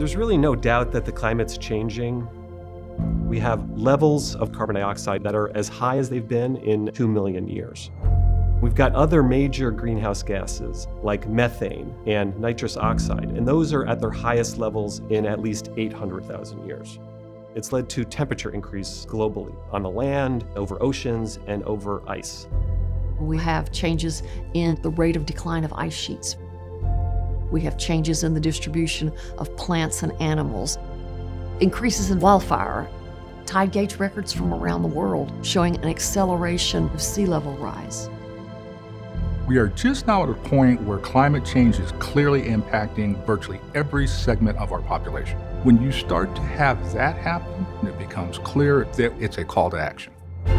There's really no doubt that the climate's changing. We have levels of carbon dioxide that are as high as they've been in 2 million years. We've got other major greenhouse gases like methane and nitrous oxide, and those are at their highest levels in at least 800,000 years. It's led to temperature increase globally on the land, over oceans, and over ice. We have changes in the rate of decline of ice sheets. We have changes in the distribution of plants and animals, increases in wildfire, tide gauge records from around the world showing an acceleration of sea level rise. We are just now at a point where climate change is clearly impacting virtually every segment of our population. When you start to have that happen, it becomes clear that it's a call to action.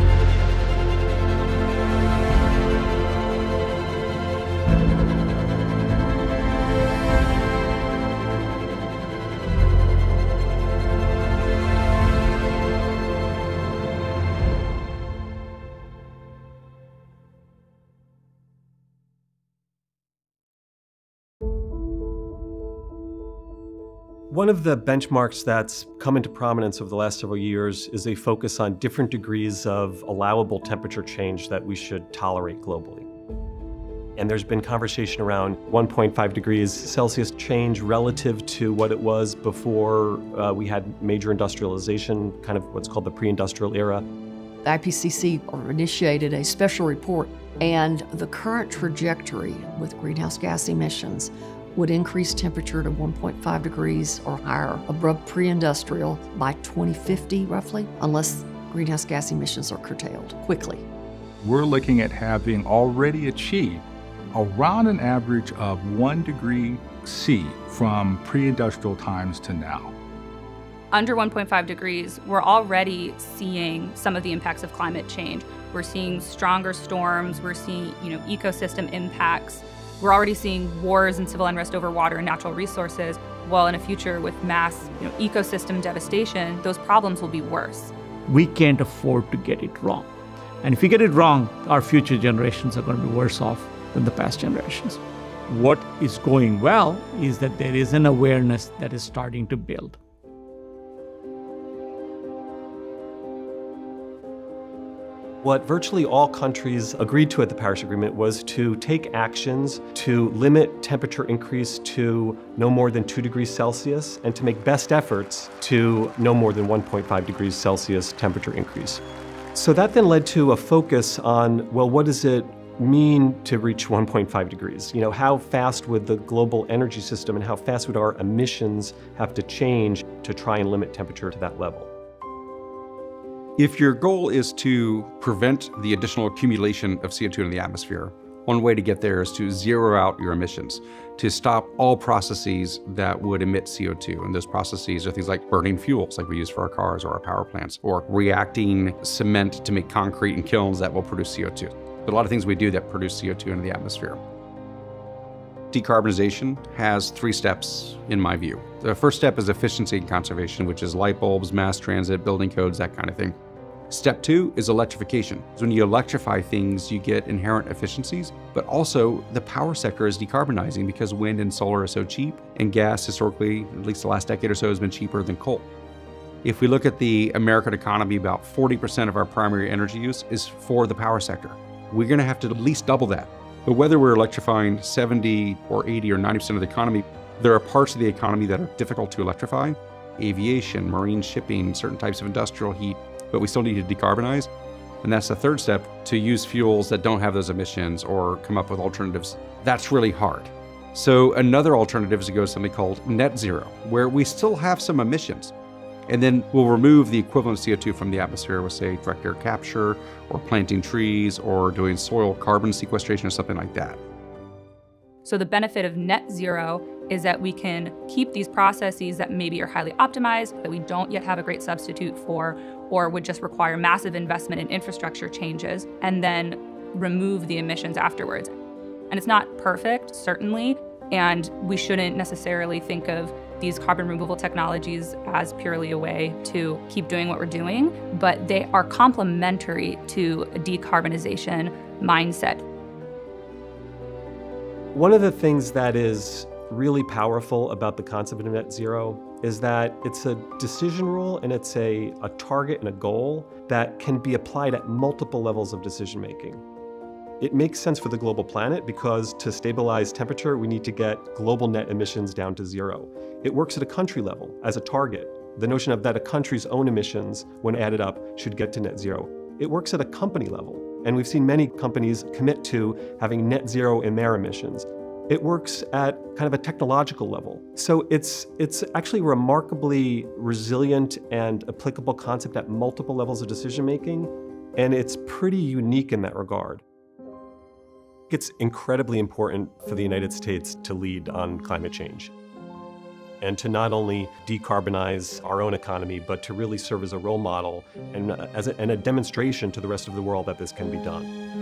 One of the benchmarks that's come into prominence over the last several years is a focus on different degrees of allowable temperature change that we should tolerate globally. And there's been conversation around 1.5 degrees Celsius change relative to what it was before we had major industrialization, kind of what's called the pre-industrial era. The IPCC initiated a special report, and the current trajectory with greenhouse gas emissions would increase temperature to 1.5 degrees or higher above pre-industrial by 2050, roughly, unless greenhouse gas emissions are curtailed quickly. We're looking at having already achieved around an average of 1 degree C from pre-industrial times to now. Under 1.5 degrees, we're already seeing some of the impacts of climate change. We're seeing stronger storms, we're seeing ecosystem impacts. We're already seeing wars and civil unrest over water and natural resources. Well, in a future with mass ecosystem devastation, those problems will be worse. We can't afford to get it wrong. And if we get it wrong, our future generations are going to be worse off than the past generations. What is going well is that there is an awareness that is starting to build. What virtually all countries agreed to at the Paris Agreement was to take actions to limit temperature increase to no more than 2 degrees Celsius and to make best efforts to no more than 1.5 degrees Celsius temperature increase. So that then led to a focus on, well, what does it mean to reach 1.5 degrees? How fast would the global energy system and how fast would our emissions have to change to try and limit temperature to that level? If your goal is to prevent the additional accumulation of CO2 in the atmosphere, one way to get there is to zero out your emissions, to stop all processes that would emit CO2. And those processes are things like burning fuels, like we use for our cars or our power plants, or reacting cement to make concrete in kilns that will produce CO2. But a lot of things we do that produce CO2 into the atmosphere. Decarbonization has 3 steps, in my view. The first step is efficiency and conservation, which is light bulbs, mass transit, building codes, that kind of thing. Step 2 is electrification. When you electrify things, you get inherent efficiencies, but also the power sector is decarbonizing because wind and solar are so cheap, and gas historically, at least the last decade or so, has been cheaper than coal. If we look at the American economy, about 40% of our primary energy use is for the power sector. We're going to have to at least double that. But whether we're electrifying 70 or 80 or 90% of the economy, there are parts of the economy that are difficult to electrify. Aviation, marine shipping, certain types of industrial heat, but we still need to decarbonize. And that's the third step, to use fuels that don't have those emissions or come up with alternatives. That's really hard. So another alternative is to go to something called net zero, where we still have some emissions. And then we'll remove the equivalent of CO2 from the atmosphere with, say, direct air capture, or planting trees, or doing soil carbon sequestration, or something like that. So the benefit of net zero is that we can keep these processes that maybe are highly optimized, that we don't yet have a great substitute for, or would just require massive investment in infrastructure changes, and then remove the emissions afterwards. And it's not perfect, certainly, and we shouldn't necessarily think of these carbon removal technologies as purely a way to keep doing what we're doing, but they are complementary to a decarbonization mindset. One of the things that is really powerful about the concept of net zero is that it's a decision rule and it's a target and a goal that can be applied at multiple levels of decision making. It makes sense for the global planet because to stabilize temperature, we need to get global net emissions down to zero. It works at a country level as a target. The notion of that a country's own emissions, when added up, should get to net zero. It works at a company level, and we've seen many companies commit to having net zero in their emissions. It works at kind of a technological level. So it's actually a remarkably resilient and applicable concept at multiple levels of decision making, and it's pretty unique in that regard. It's incredibly important for the United States to lead on climate change and to not only decarbonize our own economy, but to really serve as a role model and a demonstration to the rest of the world that this can be done.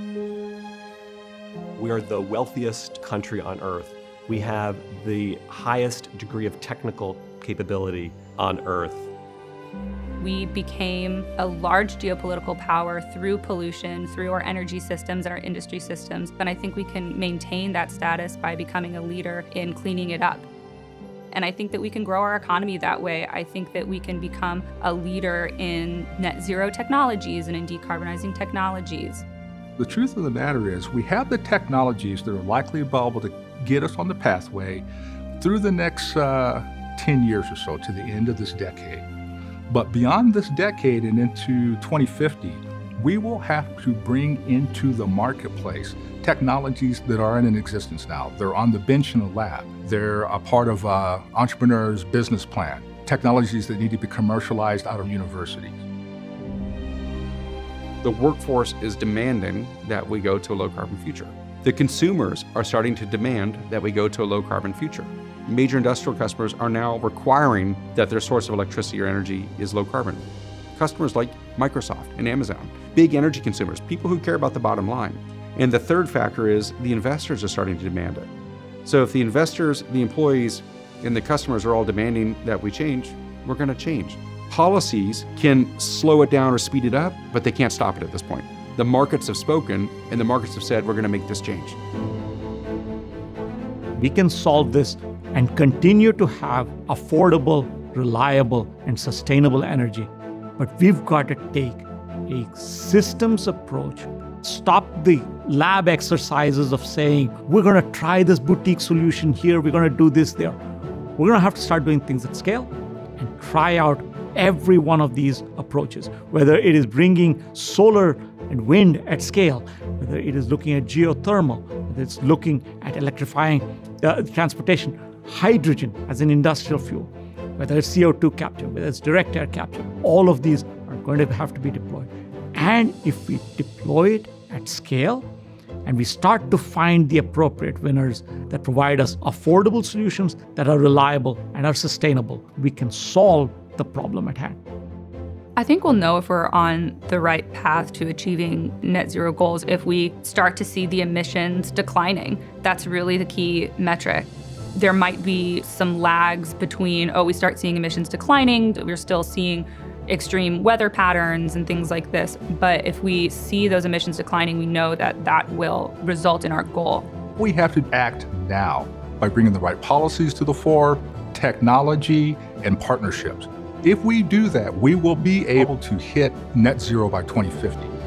We are the wealthiest country on Earth. We have the highest degree of technical capability on Earth. We became a large geopolitical power through pollution, through our energy systems and our industry systems. And I think we can maintain that status by becoming a leader in cleaning it up. And I think that we can grow our economy that way. I think that we can become a leader in net zero technologies and in decarbonizing technologies. The truth of the matter is we have the technologies that are likely available to get us on the pathway through the next 10 years or so to the end of this decade. But beyond this decade and into 2050, we will have to bring into the marketplace technologies that are in existence now. They're on the bench in the lab. They're a part of an entrepreneur's business plan. Technologies that need to be commercialized out of universities. The workforce is demanding that we go to a low-carbon future. The consumers are starting to demand that we go to a low-carbon future. Major industrial customers are now requiring that their source of electricity or energy is low-carbon. Customers like Microsoft and Amazon, big energy consumers, people who care about the bottom line. And the third factor is the investors are starting to demand it. So if the investors, the employees, and the customers are all demanding that we change, we're going to change. Policies can slow it down or speed it up, but they can't stop it at this point. The markets have spoken, and the markets have said, we're going to make this change. We can solve this and continue to have affordable, reliable, and sustainable energy. But we've got to take a systems approach, stop the lab exercises of saying, we're going to try this boutique solution here, we're going to do this there. We're going to have to start doing things at scale and try out every one of these approaches, whether it is bringing solar and wind at scale, whether it is looking at geothermal, whether it's looking at electrifying transportation, hydrogen as an industrial fuel, whether it's CO2 capture, whether it's direct air capture, all of these are going to have to be deployed. And if we deploy it at scale, and we start to find the appropriate winners that provide us affordable solutions that are reliable and are sustainable, we can solve the problem at hand. I think we'll know if we're on the right path to achieving net zero goals if we start to see the emissions declining. That's really the key metric. There might be some lags between, we start seeing emissions declining, we're still seeing extreme weather patterns and things like this. But if we see those emissions declining, we know that that will result in our goal. We have to act now by bringing the right policies to the fore, technology, and partnerships. If we do that, we will be able to hit net zero by 2050.